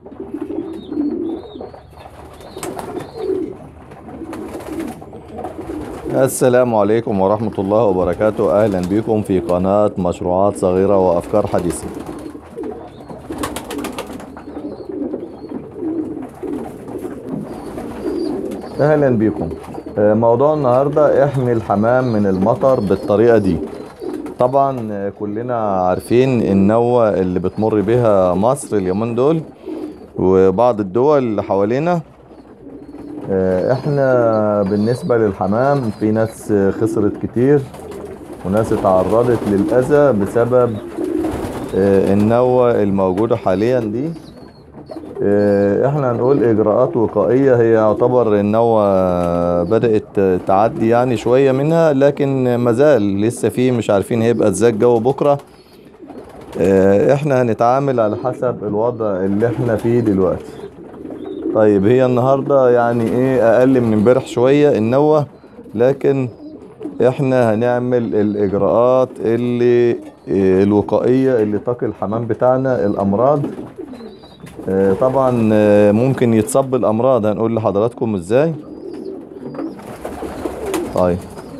السلام عليكم ورحمة الله وبركاته. أهلا بكم في قناة مشروعات صغيرة وأفكار حديثة. أهلا بكم. موضوع النهاردة احمي الحمام من المطر بالطريقة دي. طبعا كلنا عارفين النوة اللي بتمر بها مصر اليومين دول وبعض الدول اللي حوالينا. احنا بالنسبة للحمام في ناس خسرت كتير وناس اتعرضت للأذى بسبب النوة الموجودة حاليا دي. احنا هنقول اجراءات وقائية. هي يعتبر النوة بدأت تعدي يعني شوية منها، لكن مازال لسه فيه، مش عارفين هيبقى ازاي الجو بكرة. احنا هنتعامل على حسب الوضع اللي احنا فيه دلوقتي. طيب هي النهاردة يعني ايه اقل من امبارح شوية النوة، لكن احنا هنعمل الاجراءات اللي الوقائية اللي تقي الحمام بتاعنا الامراض. طبعا ممكن يتصاب بالامراض، هنقول لحضراتكم ازاي. طيب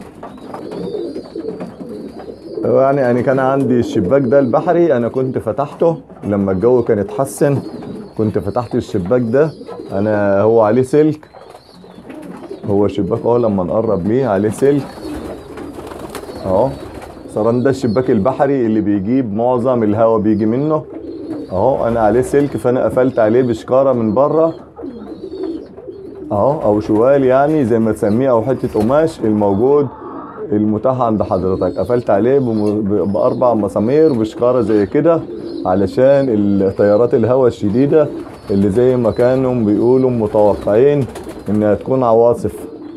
يعني كان عندي الشباك ده البحري، انا كنت فتحته لما الجو كان اتحسن، كنت فتحت الشباك ده. هو عليه سلك، هو الشباك اهو لما نقرب ليه عليه سلك اهو. صران ده الشباك البحري اللي بيجيب معظم الهواء بيجي منه اهو. انا عليه سلك، فانا قفلت عليه بشكارة من بره اهو، او شوال يعني زي ما تسميه، او حتة قماش الموجود المتاح عند حضرتك. قفلت عليه باربع مسامير بشكارة زي كده، علشان التيارات الهواء الشديدة اللي زي ما كانوا بيقولوا متوقعين انها تكون عواصف.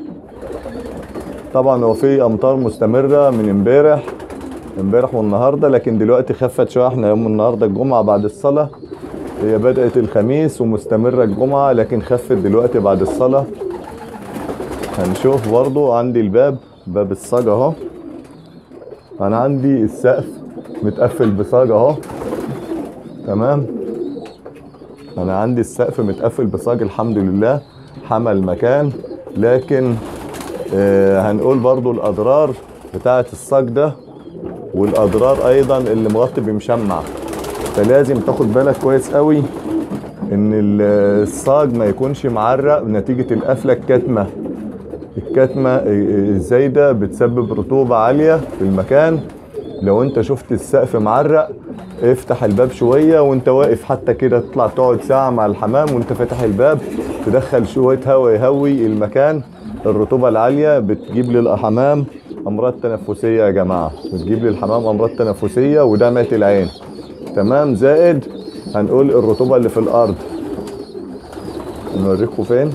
طبعا هو في امطار مستمرة من امبارح والنهاردة، لكن دلوقتي خفت شوية. احنا يوم النهاردة الجمعة بعد الصلاة، هي بدأت الخميس ومستمرة الجمعة، لكن خفت دلوقتي بعد الصلاة. هنشوف برضو عندي باب الصاج اهو. انا عندي السقف متقفل بصاج اهو، تمام. انا عندي السقف متقفل بصاج الحمد لله، حمى المكان. لكن هنقول برضو الاضرار بتاعة الصاج ده، والاضرار ايضا اللي مغطي بمشمع. فلازم تاخد بالك كويس قوي ان الصاج ما يكونش معرق نتيجة القفلة الكتمة. الكتمة الزايدة بتسبب رطوبة عالية في المكان. لو انت شفت السقف معرق، افتح الباب شوية وانت واقف، حتى كده تطلع تقعد ساعة مع الحمام وانت فاتح الباب، تدخل شوية هواء يهوي المكان. الرطوبة العالية بتجيب للحمام امراض تنفسية يا جماعة، بتجيب للحمام امراض تنفسية ودمعة العين، تمام. زائد هنقول الرطوبة اللي في الارض، نوريكم فين.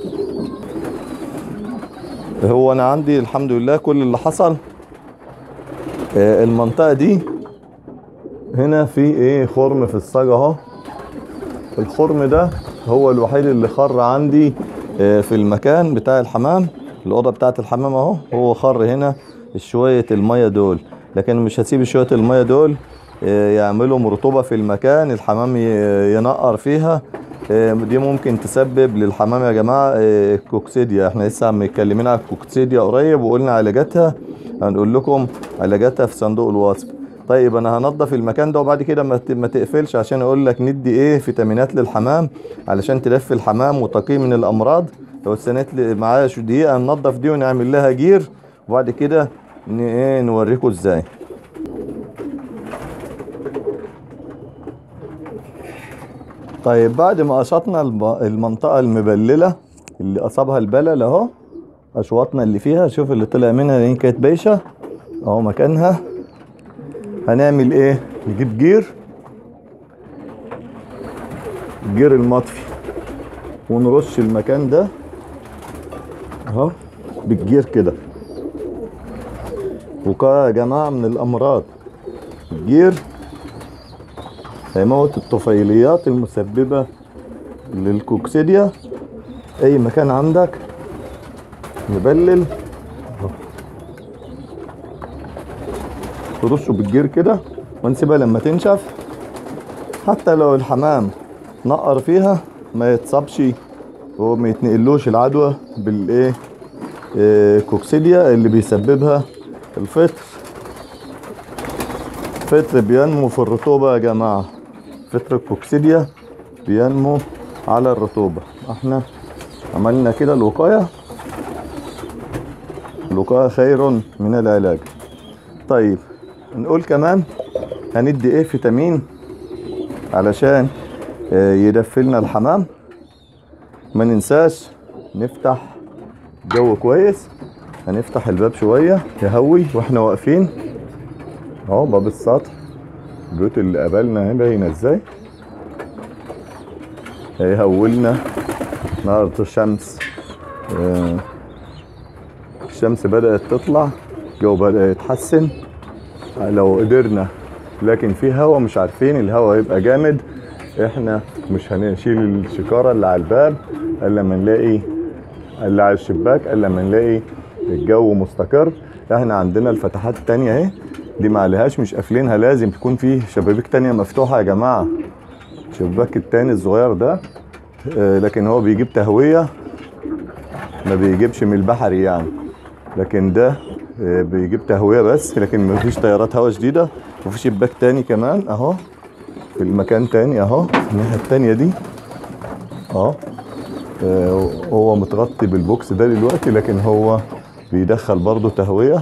هو انا عندي الحمد لله كل اللي حصل، المنطقة دي هنا في ايه خرم في الصاج اهو. الخرم ده هو الوحيد اللي خر عندي في المكان بتاع الحمام. الأوضة بتاعت الحمام اهو، هو خر هنا شوية المية دول، لكن مش هسيب شوية المية دول يعملوا رطوبة في المكان، الحمام ينقر فيها. دي ممكن تسبب للحمام يا جماعة الكوكسيديا. احنا لسه متكلمين على الكوكسيديا قريب وقلنا علاجاتها، هنقول لكم علاجاتها في صندوق الوصف. طيب انا هنضف المكان ده وبعد كده ما تقفلش، عشان اقول لك ندي ايه فيتامينات للحمام علشان تلف الحمام وتقيه من الامراض. لو استنيت معايا شو دقيقة ننضف دي ونعمل لها جير، وبعد كده ايه نوريكم ازاي. طيب بعد ما قشطنا المنطقة المبللة اللي اصابها البلل اهو، اشواطنا اللي فيها، شوف اللي طلع منها لان كانت بايشة اهو مكانها. هنعمل ايه؟ نجيب جير المطفي ونرش المكان ده اهو بالجير كده. وقاية يا جماعة من الامراض، الجير هيموت الطفيليات المسببة للكوكسيديا. اي مكان عندك مبلل ترشه بالجير كده ونسيبها لما تنشف. حتى لو الحمام يتنقر فيها ما يتصابش وما يتنقلوش العدوى بالايه كوكسيديا اللي بيسببها الفطر. الفطر بينمو في الرطوبة يا جماعة، فطر الكوكسيديا بينمو على الرطوبة. احنا عملنا كده الوقاية خير من العلاج. طيب نقول كمان هندي ايه فيتامين علشان يدفلنا الحمام. ما ننساش نفتح جو كويس، هنفتح الباب شوية يهوي واحنا واقفين اهو. باب السطح، البيوت اللي قابلنا اهي باينة ازاي، هيهولنا نهارة الشمس. الشمس بدأت تطلع، الجو بدأ يتحسن لو قدرنا، لكن في هوا مش عارفين الهوا يبقى جامد. احنا مش هنشيل الشكارة اللي على الباب الا لما نلاقي، اللي على الشباك الا لما نلاقي الجو مستقر. احنا عندنا الفتحات التانية اهي دي ما عليهاش، مش قافلينها، لازم تكون فيه شبابيك تانية مفتوحة يا جماعة. الشباك التاني الصغير ده لكن هو بيجيب تهوية، ما بيجيبش من البحري يعني، لكن ده بيجيب تهوية بس، لكن مفيش تيارات هواء شديدة. وفي شباك تاني كمان اهو في المكان تاني اهو الناحية التانية دي اهو. هو متغطي بالبوكس ده دلوقتي، لكن هو بيدخل برضو تهوية.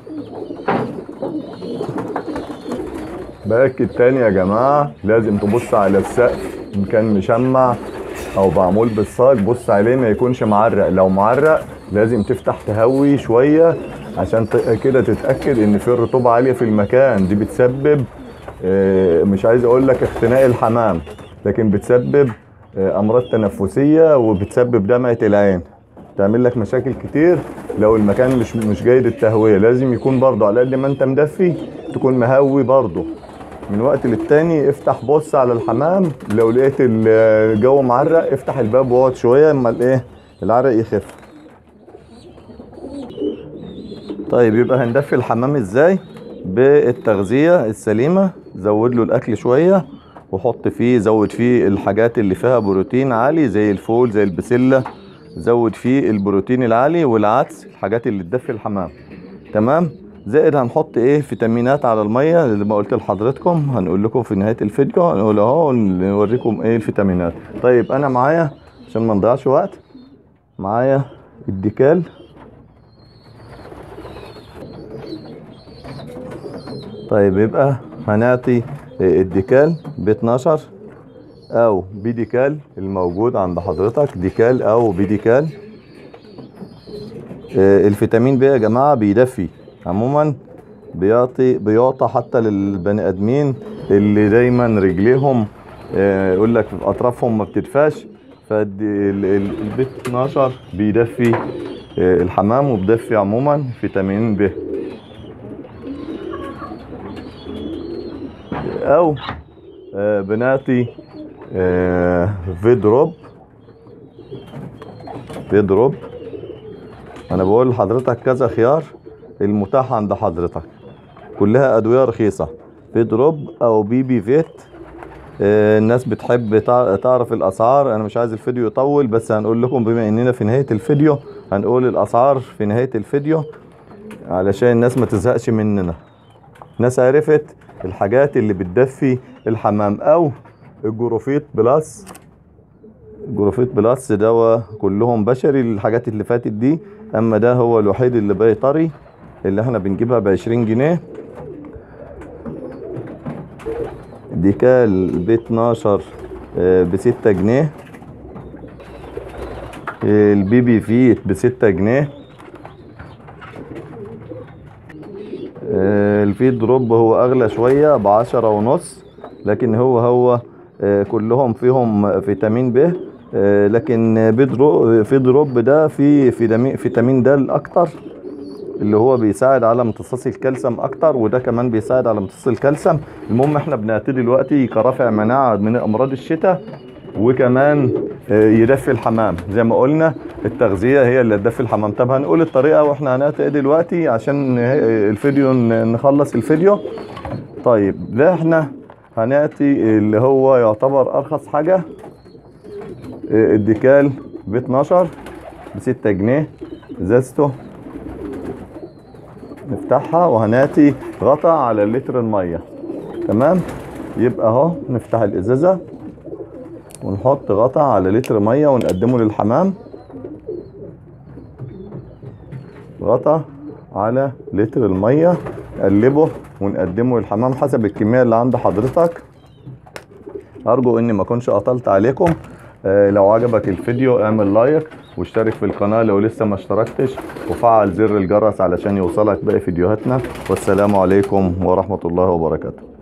باكد تاني يا جماعة، لازم تبص على السقف ان كان مشمع او معمول بالصاج، بص عليه ما يكونش معرق. لو معرق لازم تفتح تهوي شوية عشان كده تتأكد ان في رطوبة عالية في المكان. دي بتسبب مش عايز اقول لك اختناق الحمام، لكن بتسبب امراض تنفسية وبتسبب دمعة العين، تعمل لك مشاكل كتير لو المكان مش جيد التهوية. لازم يكون برضو على قد ما انت مدفي تكون مهوي برضو. من وقت للتاني افتح بص على الحمام، لو لقيت الجو معرق افتح الباب واقعد شوية اما الايه العرق يخف. طيب يبقى هندفي الحمام ازاي؟ بالتغذية السليمة. زود له الاكل شوية وحط فيه، زود فيه الحاجات اللي فيها بروتين عالي زي الفول زي البسلة، زود فيه البروتين العالي والعدس، الحاجات اللي تدفي الحمام. تمام. زائد هنحط ايه فيتامينات على المية اللي ما قلت لحضرتكم، هنقول لكم في نهاية الفيديو، هنقول اهو نوريكم ايه الفيتامينات. طيب انا معايا عشان ما نضيعش وقت، معايا الديكال. طيب يبقى هنعطي الديكال ب12 او بيديكال الموجود عند حضرتك، ديكال او بيديكال. الفيتامين بي يا جماعة بيدفي عموما، بيعطى حتى للبني ادمين اللي دايما رجليهم يقول لك اطرافهم ما بتدفاش، فالبي 12 بيدفي الحمام وبيدفي عموما فيتامين ب. او بنعطي فيدروب. انا بقول لحضرتك كذا خيار المتاح عند حضرتك، كلها ادوية رخيصة. فيدروب او بي فيت. الناس بتحب تعرف الاسعار، انا مش عايز الفيديو يطول، بس هنقول لكم بما اننا في نهاية الفيديو هنقول الاسعار في نهاية الفيديو علشان الناس ما تزهقش مننا. الناس عرفت الحاجات اللي بتدفي الحمام. او الجروفيت بلس. جروفيت بلس دواء كلهم بشري الحاجات اللي فاتت دي، اما ده هو الوحيد اللي بيطري، اللي احنا بنجيبها ب20 جنيه. ديكال ب12 ب6 جنيه. البيبي فيت ب6 جنيه. الفيد دروب هو اغلى شوية ب10.5، لكن هو كلهم فيهم فيتامين ب. لكن في دروب ده فيه فيتامين د اكتر، اللي هو بيساعد على امتصاص الكالسيوم اكتر، وده كمان بيساعد على امتصاص الكالسيوم. المهم احنا بنعطيه دلوقتي كرافع مناعة من امراض الشتاء، وكمان يدفي الحمام. زي ما قلنا التغذية هي اللي تدفي الحمام. طب هنقول الطريقة واحنا هنعطي دلوقتي عشان الفيديو نخلص الفيديو. طيب ده احنا هنعطي اللي هو يعتبر ارخص حاجة الديكال ب 12 ب 6 جنيه ازازته. نفتحها وهناتي غطا على لتر الميه. تمام. يبقى اهو نفتح الازازه ونحط غطا على لتر ميه ونقدمه للحمام. غطا على لتر الميه، نقلبه ونقدمه للحمام حسب الكميه اللي عند حضرتك. ارجو اني ما اكونش قطلت عليكم. لو عجبك الفيديو اعمل لايك واشترك في القناه لو لسه ما اشتركتش، وفعل زر الجرس علشان يوصلك باقي فيديوهاتنا. والسلام عليكم ورحمه الله وبركاته.